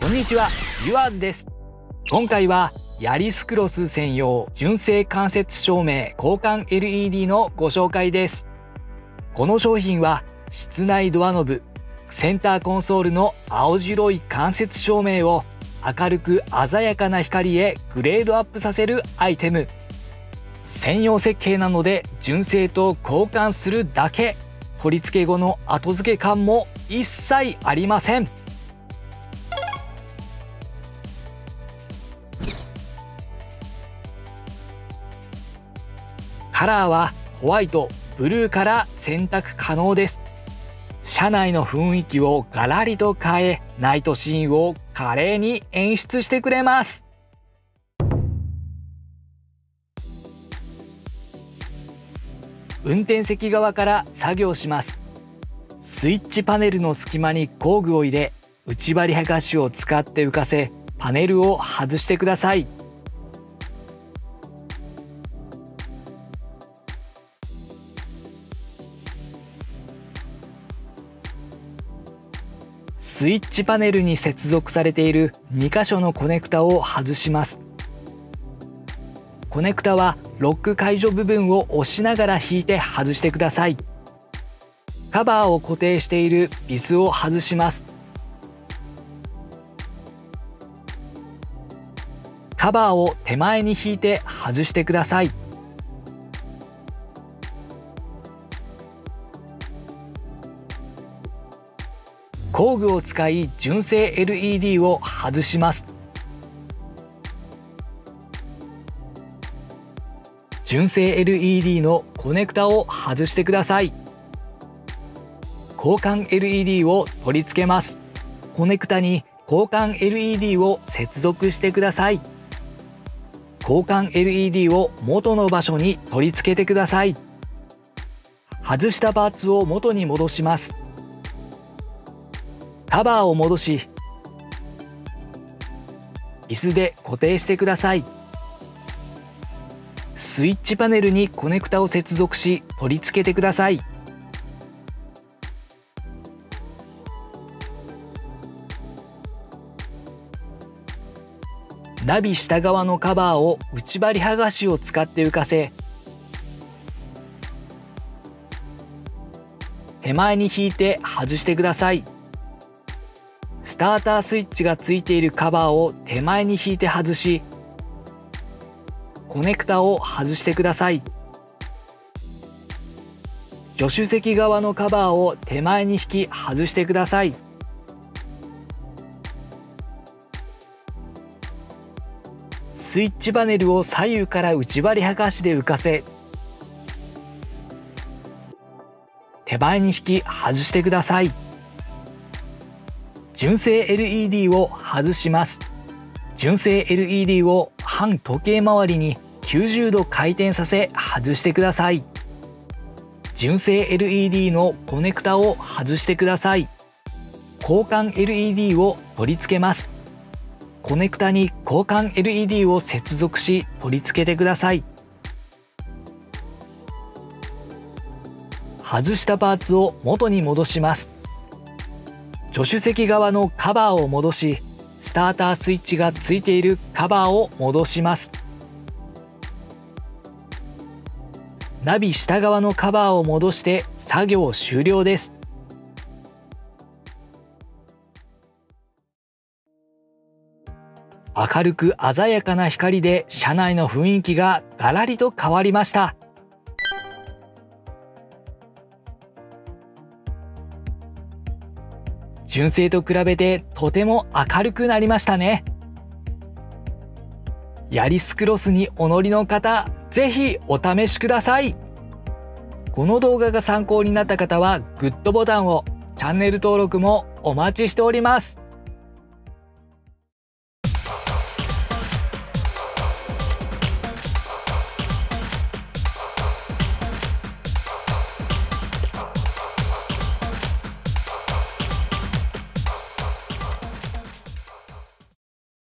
こんにちは、ユアーズです。今回はヤリスクロス専用純正間接照明交換 LED のご紹介です。この商品は室内ドアノブ、センターコンソールの青白い間接照明を明るく鮮やかな光へグレードアップさせるアイテム。専用設計なので純正と交換するだけ。取り付け後の後付け感も一切ありません。カラーはホワイト、ブルーから選択可能です。車内の雰囲気をガラリと変え、ナイトシーンを華麗に演出してくれます。運転席側から作業します。スイッチパネルの隙間に工具を入れ、内張り剥がしを使って浮かせ、パネルを外してください。スイッチパネルに接続されている2箇所のコネクタを外します。コネクタはロック解除部分を押しながら引いて外してください。カバーを固定しているビスを外します。カバーを手前に引いて外してください。工具を使い純正 LED を外します。純正 LED のコネクタを外してください。交換 LED を取り付けます。コネクタに交換 LED を接続してください。交換 LED を元の場所に取り付けてください。外したパーツを元に戻します。カバーを戻し、ビスで固定してください。スイッチパネルにコネクタを接続し、取り付けてください。ナビ下側のカバーを内張り剥がしを使って浮かせ、手前に引いて外してください。スタータースイッチがついているカバーを手前に引いて外し、コネクタを外してください。助手席側のカバーを手前に引き外してください。スイッチパネルを左右から内張り剥がしで浮かせ、手前に引き外してください。純正 LED を外します。純正 LED を反時計回りに90度回転させ外してください。純正 LED のコネクタを外してください。交換 LED を取り付けます。コネクタに交換 LED を接続し取り付けてください。外したパーツを元に戻します。助手席側のカバーを戻し、スタータースイッチがついているカバーを戻します。ナビ下側のカバーを戻して作業終了です。明るく鮮やかな光で車内の雰囲気がガラリと変わりました。純正と比べてとても明るくなりましたね。ヤリスクロスにお乗りの方、ぜひお試しください。この動画が参考になった方はグッドボタンを、チャンネル登録もお待ちしております。